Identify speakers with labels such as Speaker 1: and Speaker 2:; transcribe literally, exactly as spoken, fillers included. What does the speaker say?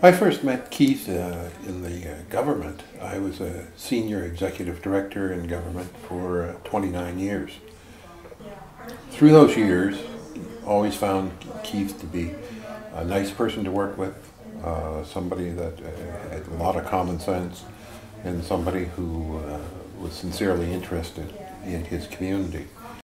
Speaker 1: I first met Keith uh, in the uh, government. I was a senior executive director in government for uh, twenty-nine years. Through those years, always found Keith to be a nice person to work with, uh, somebody that uh, had a lot of common sense, and somebody who uh, was sincerely interested in his community.